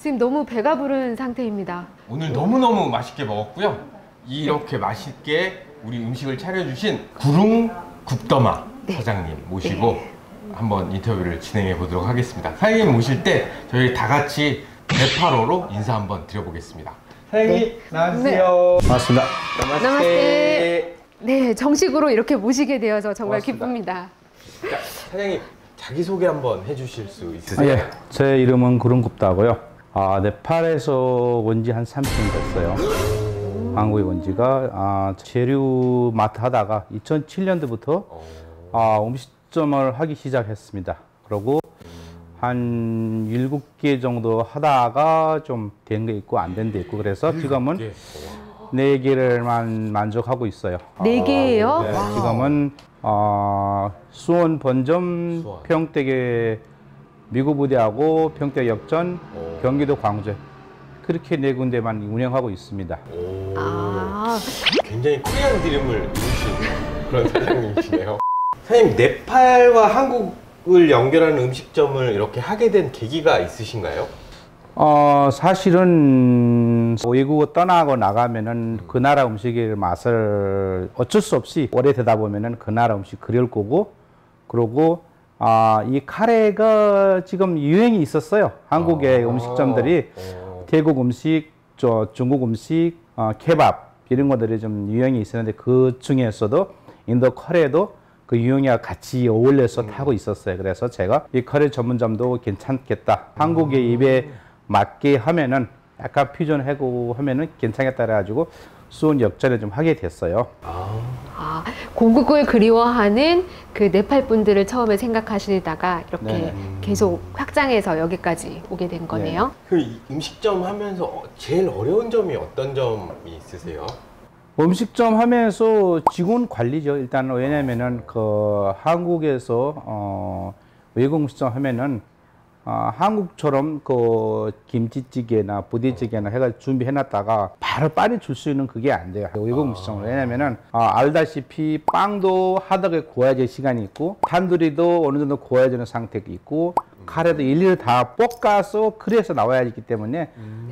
지금 너무 배가 부른 상태입니다. 오늘 너무너무 맛있게 먹었고요. 이렇게 맛있게 우리 음식을 차려주신 구릉 국더마 네. 사장님 모시고 한번 인터뷰를 진행해 보도록 하겠습니다. 사장님 모실 때 저희 다 같이 네팔어로 인사 한번 드려보겠습니다. 사장님 나와주세요. 반갑습니다. 나마스테. 네, 정식으로 이렇게 모시게 되어서 정말 고맙습니다. 기쁩니다. 자, 사장님 자기소개 한번 해주실 수 있으세요? 예, 제 이름은 구릉굽다고요. 네팔에서 온 지 한 30년 됐어요. 한국에 온 지가 재료 마트 하다가 2007년도부터 음식점을 하기 시작했습니다. 그리고 한 7개 정도 하다가 좀 된 게 있고 안 된 게 있고 그래서 지금은 4개를만 만족하고 있어요. 4개예요? 네, 지금은 수원 본점, 수원. 평택에 미국 부대하고 평택 역전, 경기도 광주 그렇게 4군데만 운영하고 있습니다. 굉장히 코리안 드림을 이루신 그런 사장님이시네요. 사장님 네팔과 한국을 연결하는 음식점을 이렇게 하게 된 계기가 있으신가요? 사실은 외국을 떠나고 나가면은 그 나라 음식의 맛을 어쩔 수 없이 오래 되다 보면은 그 나라 음식 그리울 거고, 그리고 이 카레가 지금 유행이 있었어요. 한국의 음식점들이 태국 음식, 중국 음식, 케밥 이런 것들이 좀 유행이 있었는데 그 중에서도 인도 카레도 그 유행이와 같이 어울려서 타고 있었어요. 그래서 제가 이 카레 전문점도 괜찮겠다. 한국의 입에 맞게 하면은 약간 퓨전하고 하면은 괜찮겠다 그래가지고 수원 역전에 좀 하게 됐어요. 고국을 그리워하는 그 네팔 분들을 처음에 생각하시다가 이렇게 네. 계속 확장해서 여기까지 오게 된 거네요. 그 음식점 하면서 제일 어려운 점이 어떤 점이 있으세요? 음식점 하면서 직원 관리죠. 일단 왜냐면은 그 한국에서 외국 음식점 하면은 한국처럼 그 김치찌개나 부대찌개나 해가지고 준비해놨다가 바로 빨리 줄 수 있는 그게 안 돼요. 외국 음식점은. 왜냐면은 알다시피 빵도 하다가 구워야 될 시간이 있고 탄두리도 어느 정도 구워야 되는 상태가 있고 카레도 일일이 다 볶아서 그래서 나와야 하기 때문에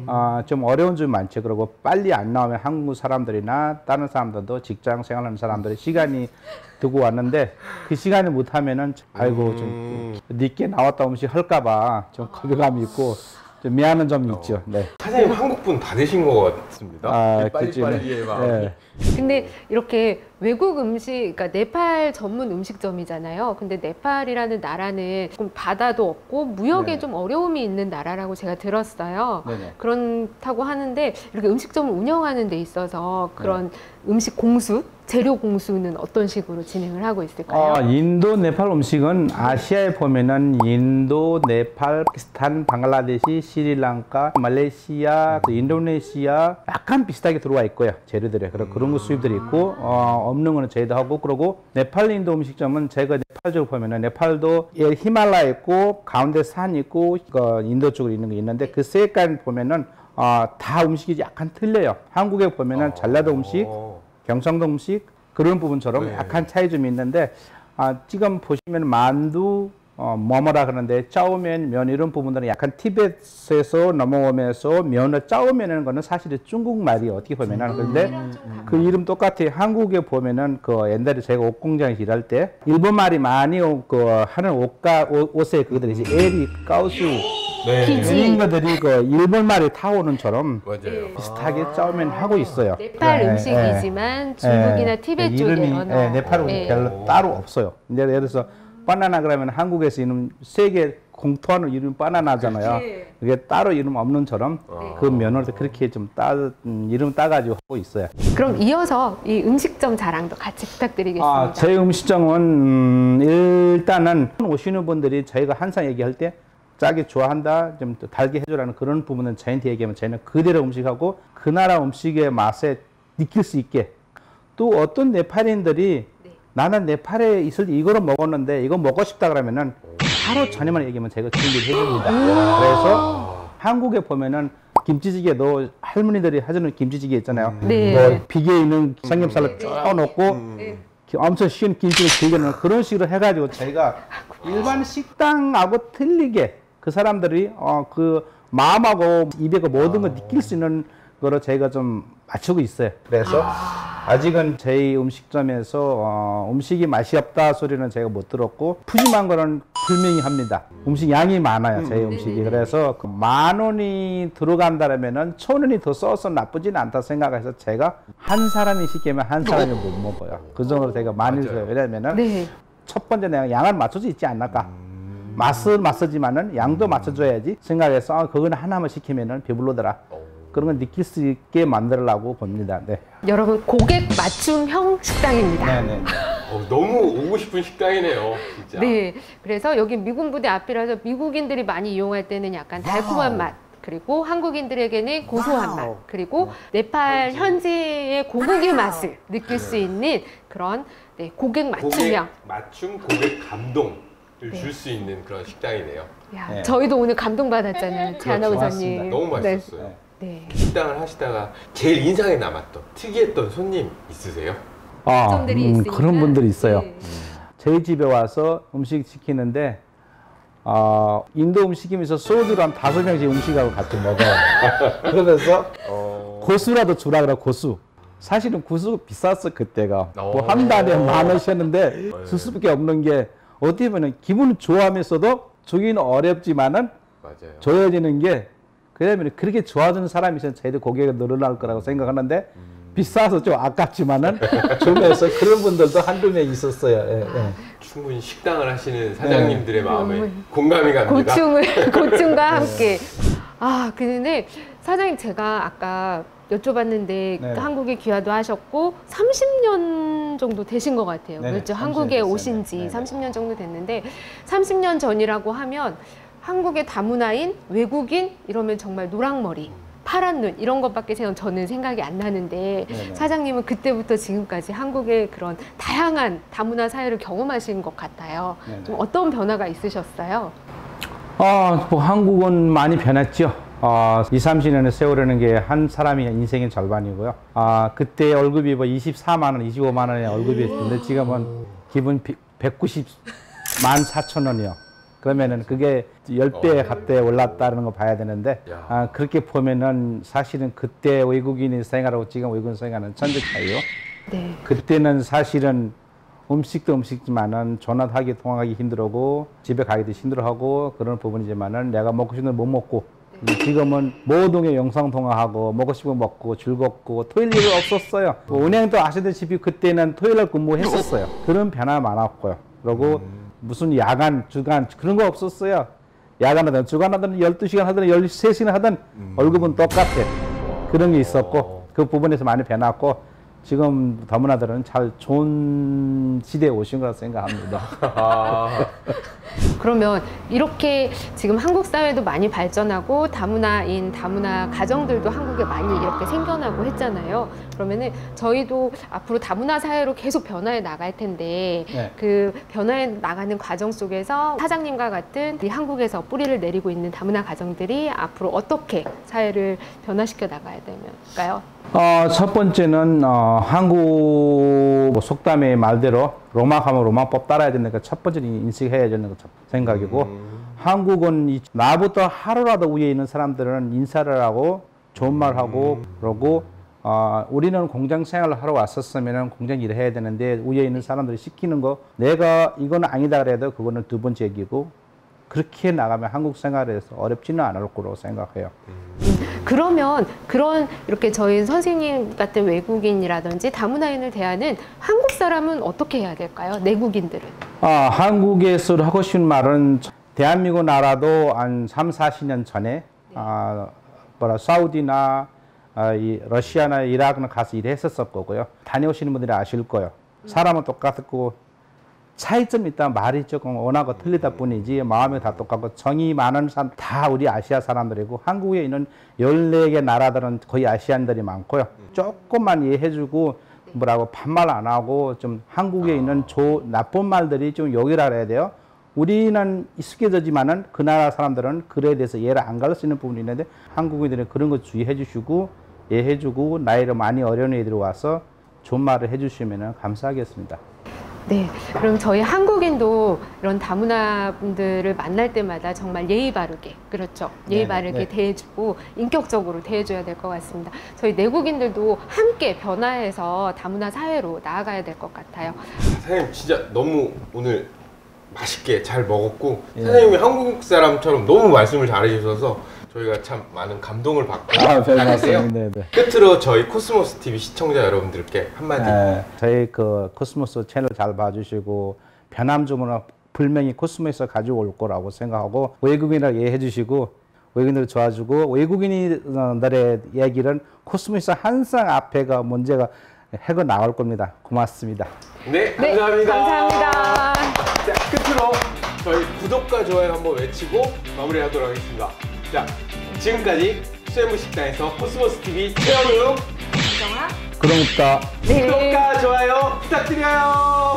좀 어려운 점이 많죠. 그리고 빨리 안 나오면 한국 사람들이나 다른 사람들도 직장 생활하는 사람들이 시간이 두고 왔는데 그 시간에 못하면은 아이고 좀 늦게 나왔다 음식 할까봐 좀 거부감이 있고 좀 미안한 점이 있죠. 네. 사장님 한국분 다 되신 것 같습니다. 그치. 빨리빨리의 마음이. 네. 근데 이렇게 외국 음식, 그러니까 네팔 전문 음식점이잖아요. 근데 네팔이라는 나라는 조금 바다도 없고 무역에 네. 좀 어려움이 있는 나라라고 제가 들었어요. 네네. 그렇다고 하는데 이렇게 음식점을 운영하는 데 있어서 그런 음식 공수, 재료 공수는 어떤 식으로 진행을 하고 있을까요? 인도, 네팔 음식은 아시아에 보면은 인도, 네팔, 파키스탄, 방글라데시, 스리랑카, 말레이시아, 또 인도네시아 약간 비슷하게 들어와 있고요. 재료들이. 그런 거 수입들이 있고 없는 거는 저희도 하고 그러고 네팔 인도 음식점은 제가 네팔 쪽을 보면은 네팔도 히말라야 있고 가운데 산 있고 인도 쪽으로 있는 게 있는데 그 색깔 보면은 다 음식이 약간 틀려요. 한국에 보면은 전라도 음식, 경상도 음식 그런 부분처럼 약간 차이 좀 있는데 지금 보시면 만두, 뭐뭐라 그러는데 짜오면, 면 이런 부분들은 약간 티벳에서 넘어오면서 면을 짜오면이라는 거는 사실은 중국말이 어떻게 보면은 근데 그 이름 똑같아요. 한국에 보면은 그 옛날에 제가 옷공장에서 일할 때 일본 말이 많이 하는 옷에 그들이 이제 에리, 까우수 이런 것들이 그 일본 말이 타오는처럼 맞아요. 비슷하게 짜오면 하고 있어요. 네팔 음식이지만 중국이나 티벳 쪽의 이름이 언어. 네팔 음식 별로 따로 없어요. 예를 들어서 바나나 그러면 한국에서 이름 세계 공통하는 이름 바나나잖아요. 그게 따로 이름 없는 처럼 그 면을 그렇게 좀 이름 따가지고 하고 있어요. 그럼 이어서 이 음식점 자랑도 같이 부탁드리겠습니다. 제 음식점은 일단은 오시는 분들이 저희가 항상 얘기할 때 짜게 좋아한다, 좀 달게 해주라는 그런 부분은 저희한테 얘기하면 저희는 그대로 음식하고 그 나라 음식의 맛에 느낄 수 있게 또 어떤 네팔인들이 나는 네팔에 있을 때 이거를 먹었는데 이거 먹고 싶다 그러면은 바로 저녁만 얘기하면 제가 준비를 해줍니다. 그래서 한국에 보면은 김치찌개도 할머니들이 하시는 김치찌개 있잖아요. 뭐 비계에 있는 삼겹살을 쭉 넣고 엄청 쉬운 김치를 길게 넣는 그런 식으로 해가지고 저희가 일반 식당하고 틀리게 그 사람들이 그 마음하고 입에 그 모든 걸 느낄 수 있는 거로 저희가 좀 맞추고 있어요. 그래서 아직은 저희 음식점에서 음식이 맛이 없다 소리는 제가 못 들었고 푸짐한 거는 분명히 합니다. 음식 양이 많아요, 저희 음식이. 그래서 그 10,000원이 들어간다면은 1,000원이 더 써서 나쁘진 않다 생각해서 제가 한 사람이 시키면 한 사람이 못 먹어요. 그 정도로 제가 많이 써요. 왜냐면은 네. 첫 번째 내가 양을 맞춰서 있지 않을까. 맛은 맞서지만은 양도 맞춰줘야지 생각해서 그거는 하나만 시키면은 배불러더라. 그런 걸 느낄 수 있게 만들려고 봅니다. 네. 여러분, 고객 맞춤형 식당입니다. 네네. 너무 오고 싶은 식당이네요, 진짜. 네, 그래서 여기 미군 부대 앞이라서 미국인들이 많이 이용할 때는 약간 달콤한 맛, 그리고 한국인들에게는 고소한 맛, 그리고 네팔 현지의 고국의 맛을 느낄 수 있는 그런 네, 고객 맞춤형. 고객 감동을 줄 수 있는 그런 식당이네요. 야, 네. 저희도 오늘 감동받았잖아요, 제하나 그렇죠. 부장님. 너무 맛있었어요. 네. 식당을 하시다가 제일 인상에 남았던 특이했던 손님 있으세요? 점들이 있으니까. 그런 분들이 있어요. 네. 저희 집에 와서 음식 시키는데 인도 음식이면서 소주를 한 5병씩 음식하고 같이 먹어요. 그러면서 고수라도 주라 그래, 고수. 사실은 고수 비쌌어 그때가. 뭐 한 달에 10,000원이었는데 줄 수밖에 없는 게 어떻게 보면 기분 좋아하면서도 주기는 어렵지만은 맞아요. 줘야 되는 게 그러면 그렇게 좋아하는 사람이 있으면 저희도 고객이 늘어날 거라고 생각하는데 비싸서 좀 아깝지만은 주면서 그런 분들도 한두 명 있었어요. 예, 예. 충분히 식당을 하시는 사장님들의 마음에 공감이 갑니다. 고충과 함께. 근데 사장님 제가 아까 여쭤봤는데 네. 한국에 귀화도 하셨고 30년 정도 되신 것 같아요. 네네, 그렇죠. 30년 한국에 됐어요. 오신 지 네네. 30년 정도 됐는데 30년 전이라고 하면 한국의 다문화인 외국인 이러면 정말 노랑머리, 파란 눈 이런 것밖에 저는 생각이 안 나는데 네네. 사장님은 그때부터 지금까지 한국의 그런 다양한 다문화 사회를 경험하신 것 같아요. 네네. 좀 어떤 변화가 있으셨어요? 뭐 한국은 많이 변했죠. 20-30년의 세월이라는 게 한 사람의 인생의 절반이고요. 그때 월급이 뭐 24만 원, 25만 원의 월급이었는데 지금은 기본 1,904,000원이요. 그러면은 그게 10배 값대 올랐다는 거 봐야 되는데, 그렇게 보면은 사실은 그때 외국인이 생활하고 지금 외국인 생활은 천지 차이요. 네. 그때는 사실은 음식도 음식지만은 전화하기 통화하기 힘들고 집에 가기도 힘들어하고 그런 부분이지만은 내가 먹고 싶은 걸 못 먹고 지금은 모든 게 영상 통화하고 먹고 싶은 거 먹고 즐겁고 토요일 일이 없었어요. 은행도 아시다시피 그때는 토요일날 근무했었어요. 그런 변화 많았고요. 그리고 무슨 야간, 주간 그런 거 없었어요. 야간 하든 주간 하든 12시간 하든 13시간 하든 월급은 똑같아. 그런 게 있었고 그 부분에서 많이 변했고 지금 다문화들은 잘 좋은 시대에 오신 거라고 생각합니다. 그러면 이렇게 지금 한국 사회도 많이 발전하고 다문화인 다문화 가정들도 한국에 많이 이렇게 생겨나고 했잖아요. 그러면은 저희도 앞으로 다문화 사회로 계속 변화해 나갈 텐데 네. 그 변화해 나가는 과정 속에서 사장님과 같은 이 한국에서 뿌리를 내리고 있는 다문화 가정들이 앞으로 어떻게 사회를 변화시켜 나가야 될까요? 첫 번째는 한국 속담의 말대로 로마하면 로마법 따라야 된다니까 첫 번째는 인식해야 되는 것 생각이고 한국은 나부터 하루라도 위에 있는 사람들은 인사를 하고 좋은 말 하고 그러고 우리는 공장 생활을 하러 왔었으면 공장 일을 해야 되는데 위에 있는 사람들이 시키는 거 내가 이건 아니다 그래도 그거는 두 번째 얘기고 그렇게 나가면 한국 생활에서 어렵지는 않을 거라고 생각해요. 그러면 그런 이렇게 저희 선생님 같은 외국인이라든지 다문화인을 대하는 한국 사람은 어떻게 해야 될까요? 내국인들은? 한국에서 하고 싶은 말은 대한민국 나라도 한 30-40년 전에 사우디나 러시아나 이라크나 가서 일했었을 거고요. 다녀오시는 분들이 아실 거예요. 사람은 똑같고 차이점이 있다면 말이 조금 원하고 틀리다 뿐이지 마음이 다 똑같고 정이 많은 사람 다 우리 아시아 사람들이고 한국에 있는 14개 나라들은 거의 아시안들이 많고요. 조금만 이해해주고 뭐라고 반말 안 하고 좀 한국에 있는 나쁜 말들이 좀 욕이라 그래야 돼요. 우리는 익숙해졌지만은 그 나라 사람들은 그에 대해서 이해를 안 갈 수 있는 부분이 있는데 한국인들은 그런 거 주의해 주시고 이해해 주고 나이를 많이 어려운 애들이 와서 좋은 말을 해 주시면 감사하겠습니다. 네, 그럼 저희 한국인도 이런 다문화 분들을 만날 때마다 정말 예의 바르게, 그렇죠. 예의 네네, 바르게 네. 대해주고 인격적으로 대해줘야 될 것 같습니다. 저희 내국인들도 함께 변화해서 다문화 사회로 나아가야 될 것 같아요. 사장님 진짜 너무 오늘 맛있게 잘 먹었고 예. 사장님이 한국 사람처럼 너무 말씀을 잘해주셔서 저희가 참 많은 감동을 받고 별 가는데요. 말씀. 네, 네. 끝으로 저희 코스모스 TV 시청자 여러분들께 한마디. 저희 그 코스모스 채널 잘 봐주시고 변함 주문은 분명히 코스모스에서 가지고 올 거라고 생각하고 외국인을 이해해 주시고 외국인들 좋아주고 외국인들의 얘기는 코스모스 항상 앞에가 문제가 해고 나올 겁니다. 고맙습니다. 네, 네, 감사합니다. 감사합니다. 자, 끝으로 저희 구독과 좋아요 한번 외치고 마무리하도록 하겠습니다. 자, 지금까지 수해무 식당에서 코스모스 TV 최현우 그럼 없다. 네. 구독과 좋아요 부탁드려요.